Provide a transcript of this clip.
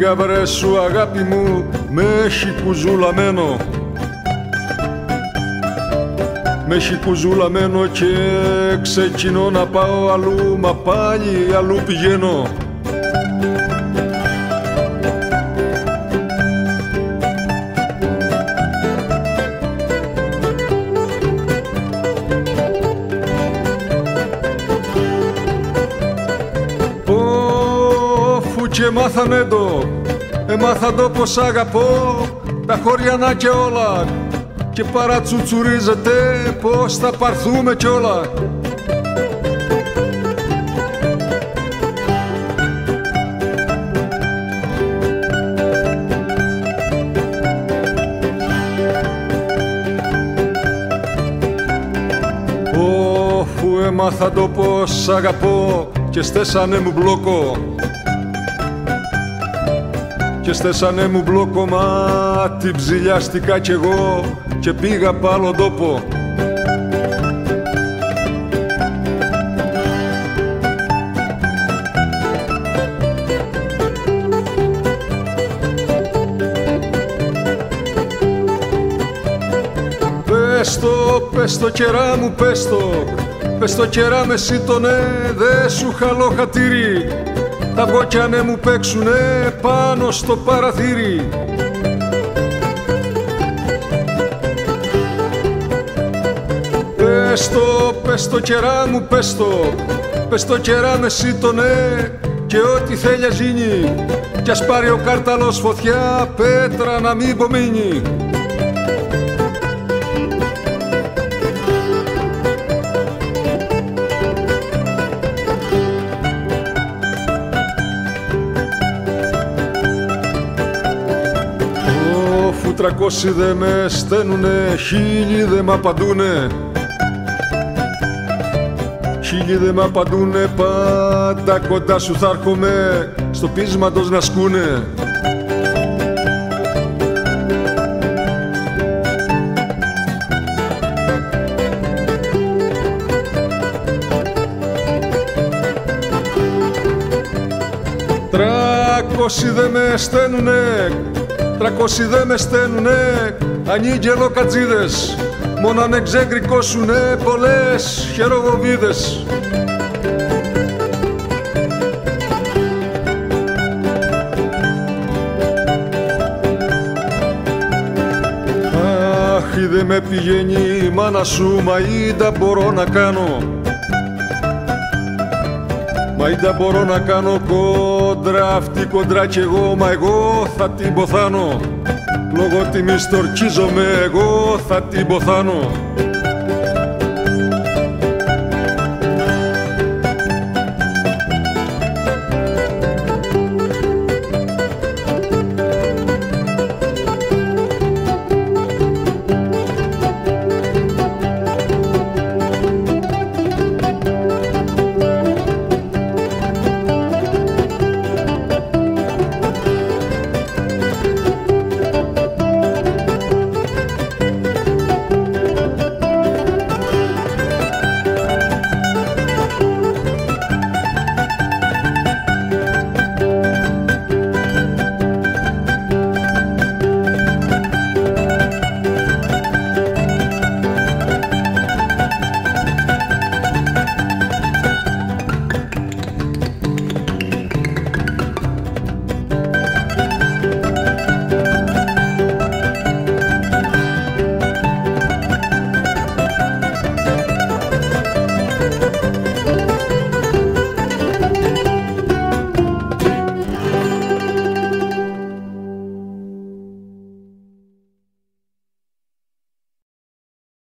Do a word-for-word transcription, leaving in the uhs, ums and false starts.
γαβρέ σου αγάπη μου με έχει κουζουλαμένο, με έχει κουζουλαμένο και ξεκινώ να πάω αλλού, μα πάλι αλλού πηγαίνω. Και μάθανε το, έμαθα το πως αγαπώ τα χωριανά και όλα, και παρατσουτσουρίζεται πως θα πάρθουμε κι όλα. Αφού έμαθα το πως αγαπώ και στέσανε μου μπλόκο, και στέσανε μου μπλόκο, μα την ψηλιάστηκα κι εγώ και πήγα π' άλλον τόπο. Πες το, πες το κερά μου, πες το, πες το κερά με σύντονε, δε σου χαλώ χατήρι, τα βόκιανε μου παίξουνε πάνω στο παραθύρι. Πες το, πες το κερά μου, πες το, πες το κερά με σύντονε, και ό,τι θέλει ας γίνει, κι ας πάρει ο κάρταλος φωτιά, πέτρα να μην πομείνει. Τρακόσι δε με σταίνουνε, χίλιοι δε μ' απαντούνε, χίλιοι δε μ' απαντούνε, πάντα κοντά σου θα έρχομαι, στο πείσματος να σκούνε. Τρακόσι δε με σταίνουνε, τρακόσι δε με σταίνουνε, ανήγγελο κατζίδες, μόνο αν εξέγκρικώσουνε πολλές χεροβοβίδες. Αχ, δε με πηγαίνει η μάνα σου, μα ίντα μπορώ να κάνω, μα ίντα μπορώ να κάνω κόντρα, αυτή κοντρά κι εγώ, μα εγώ θα την ποθάνω. Λόγω τιμής τορκίζομαι, εγώ θα την ποθάνω.